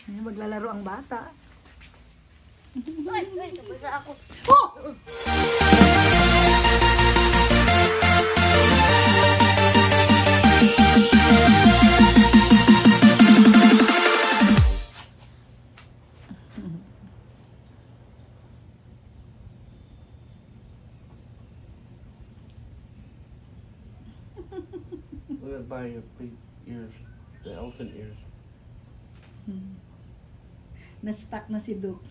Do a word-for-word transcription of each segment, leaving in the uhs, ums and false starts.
Maglalaro ang bata. Ay, ay, nabasa ako. Oh! We're gonna buy your big ears, the elephant ears. Hmm. Na-stuck na si Duke.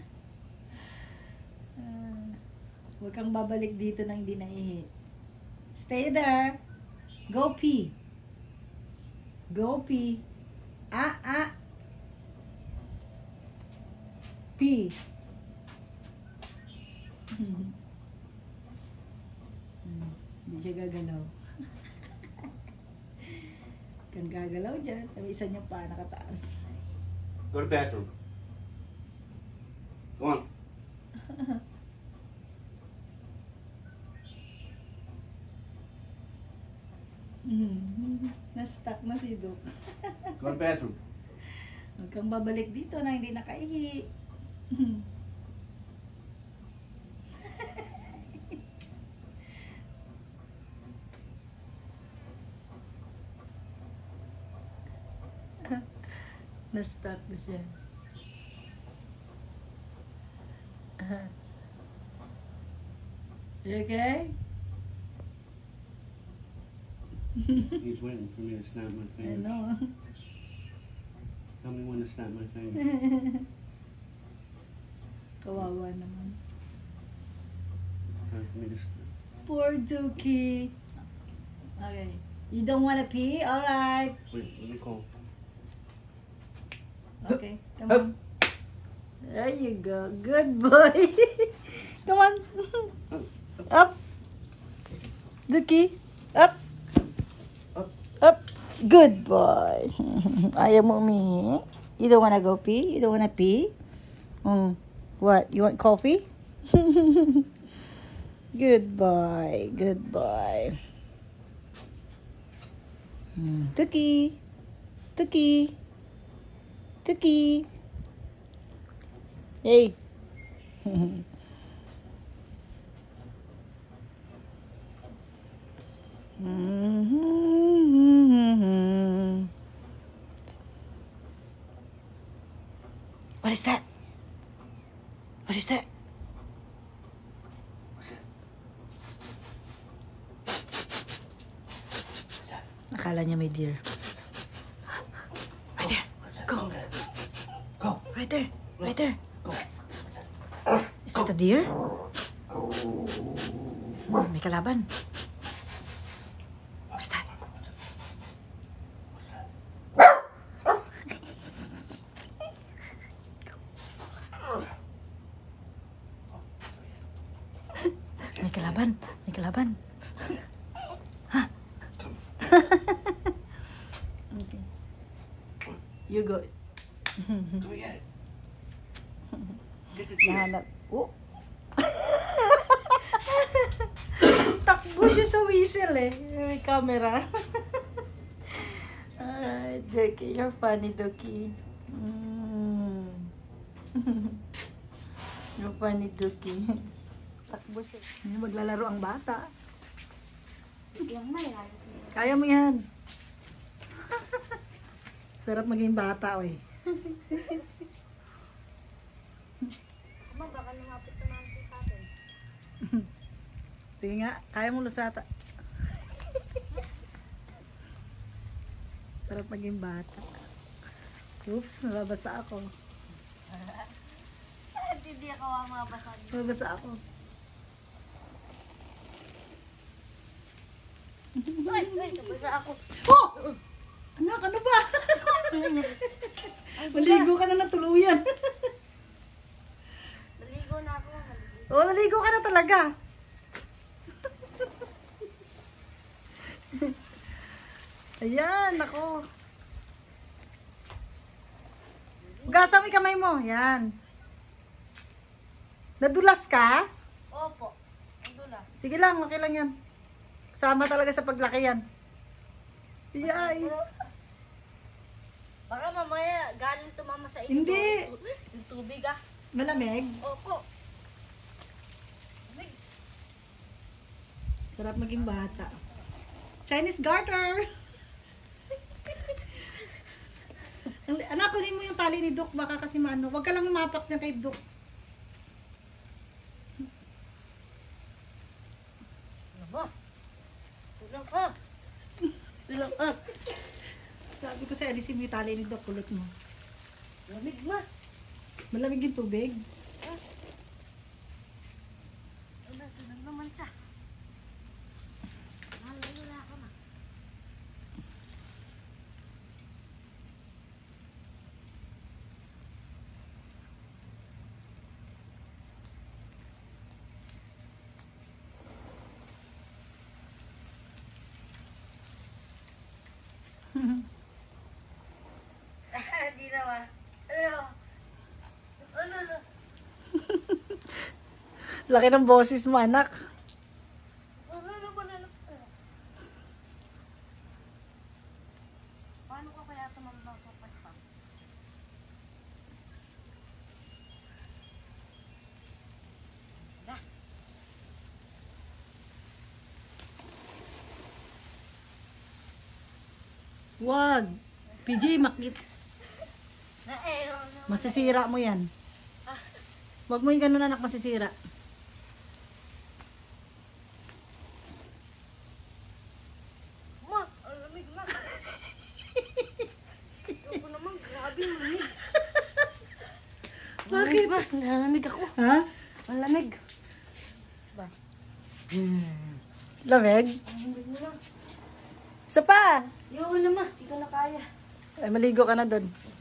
uh, huwag kang babalik dito na hindi naihi. Stay there. Go pee. Go pee. Ah, ah. Pee. Hmm. Hindi siya gagalaw. Kang gagalaw dyan. Ang isa niya pa nakataas. Go to the bathroom. Go on. Mm-hmm. Na-stuck na si Duke. Go to the bathroom. Huwag kang babalik dito na hindi nakaihi. Na-stuck na siya. Uh, you okay? He's waiting for me to snap my I fingers. know. Tell me when to snap my fingers. Kawawa naman. Time for me to snap. Poor Dookie. Okay. You don't want to pee? Alright. Wait, let me call. Okay, come on. There you go. Good boy. Come on. Up. Dookie. Up. Up. Up. Good boy. Ayaw mo umihi? You don't want to go pee? You don't want to pee? Mm. What? You want coffee? Good boy. Good boy. Mm. Dookie. Dookie. Dookie. Hey. What is that? What is that? Akala niya may deer. Right there. Go. Go. Right there. Right there. Is that a deer? Hmm, may kalaban. What's that? May kalaban. May kalaban. Ha? Okay. You go. Go get it. Get the deer. Nahanap. Oh! Takbo siya sa whistle eh. May camera. Alright, Dookie. You're funny, Dookie. Mm. You're funny, Dookie. Takbo siya. Maglalaro ang bata. Yung may Kaya mo yan. Sarap maging bata, oy. Mama, baka lumapit naman sa atin. Sige nga, kaya mo lusata. Sarap maging bata. Oops, nababasa ako. Hindi ako ang mabasa. Nababasa ako. Ay, ay, nabasa ako. Oh! Anak, ano ba? Maligo ka na na tuluyan. Naligo na ako. Naligo. Oh, maligo ka na talaga. Ayan, ako. Hugasan mo yung kamay mo. Yan. Nadulas ka? Opo. Andula. Sige lang, okay lang yan. Kasama talaga sa paglaki yan. Yay! Baka mamaya galing tumama sa inyo. Hindi. Yung tu- Yung tubig ah. Malamig. Opo. Sarap maging bata. Chinese garter. Ang- Anak, kunin mo yung tali ni Doc. Baka kasi maano. Huwag ka lang mapak niya kay Doc. Ano ba? Tulang ka. Tulang ka. Sabi ko sa alisin mo yung tali ni Doc. Kulot mo. Lamig ma. Malamig yung tubig. Ano, tulang naman siya. Malayo na ako na. Hindi naman. Ano? Ano, ano? Laki ng boses mo, anak. Ano, ano, ano, ano? Paano ko kaya ito magpapas pa? Da. Wag. P J, makit. Na, eh, ano? Masisira mo yan. Wag mo yung ganun, anak, masisira. Ma, ang lamig ma. Ito ko naman, grabe ang lamig. Bakit? Ba, nalamig ako. Ha? Ang lamig. Ba? Lamig? Ang lamig mo lang. Isa pa. Yun naman, hindi ko na kaya. Ay, maligo ka na doon.